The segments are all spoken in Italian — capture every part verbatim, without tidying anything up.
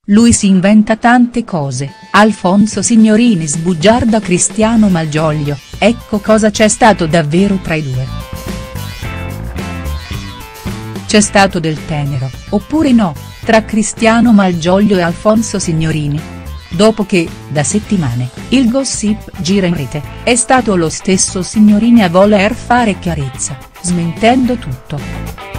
Lui si inventa tante cose, Alfonso Signorini sbugiarda Cristiano Malgioglio, ecco cosa c'è stato davvero tra i due. C'è stato del tenero, oppure no, tra Cristiano Malgioglio e Alfonso Signorini? Dopo che, da settimane, il gossip gira in rete, è stato lo stesso Signorini a voler fare chiarezza, smentendo tutto.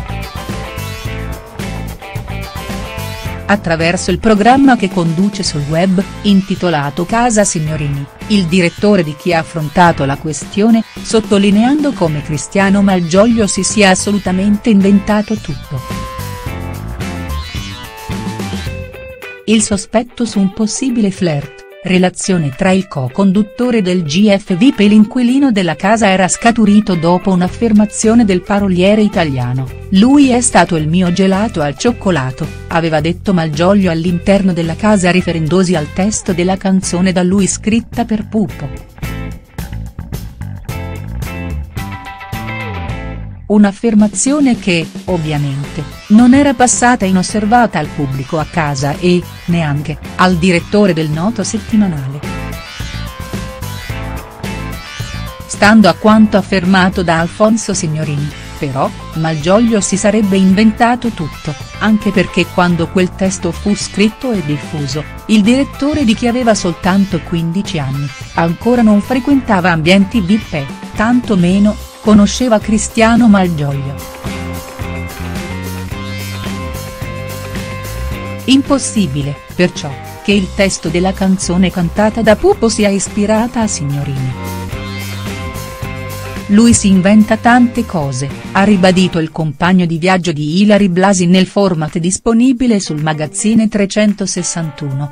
Attraverso il programma che conduce sul web, intitolato Casa Signorini, il direttore di Chi ha affrontato la questione, sottolineando come Cristiano Malgioglio si sia assolutamente inventato tutto. Il sospetto su un possibile flirt, relazione tra il co-conduttore del G F V P e l'inquilino della casa era scaturito dopo un'affermazione del paroliere italiano: "Lui è stato il mio gelato al cioccolato", aveva detto Malgioglio all'interno della casa riferendosi al testo della canzone da lui scritta per Pupo. Un'affermazione che, ovviamente, non era passata inosservata al pubblico a casa e, neanche, al direttore del noto settimanale. Stando a quanto affermato da Alfonso Signorini, però, Malgioglio si sarebbe inventato tutto, anche perché quando quel testo fu scritto e diffuso, il direttore di Chi aveva soltanto quindici anni, ancora non frequentava ambienti V I P e, tanto meno, conosceva Cristiano Malgioglio. Impossibile, perciò, che il testo della canzone cantata da Pupo sia ispirata a Signorini. Lui si inventa tante cose, ha ribadito il compagno di viaggio di Ilary Blasi nel format disponibile sul Magazzine trecentosessantuno.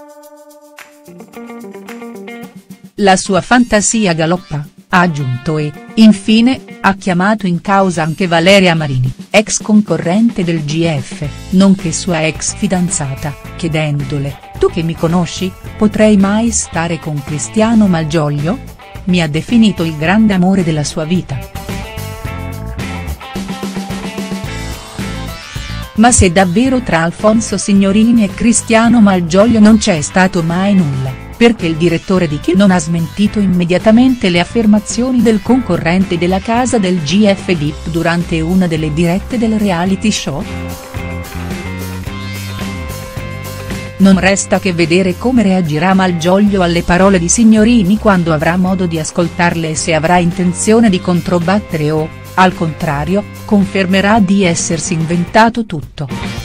La sua fantasia galoppa, ha aggiunto e, infine, ha chiamato in causa anche Valeria Marini, ex concorrente del G F, nonché sua ex fidanzata, chiedendole: "Tu che mi conosci, potrei mai stare con Cristiano Malgioglio?" Mi ha definito il grande amore della sua vita. Ma se davvero tra Alfonso Signorini e Cristiano Malgioglio non c'è stato mai nulla, perché il direttore di Chi non ha smentito immediatamente le affermazioni del concorrente della casa del G F V I P durante una delle dirette del reality show? Non resta che vedere come reagirà Malgioglio alle parole di Signorini quando avrà modo di ascoltarle e se avrà intenzione di controbattere o, al contrario, confermerà di essersi inventato tutto.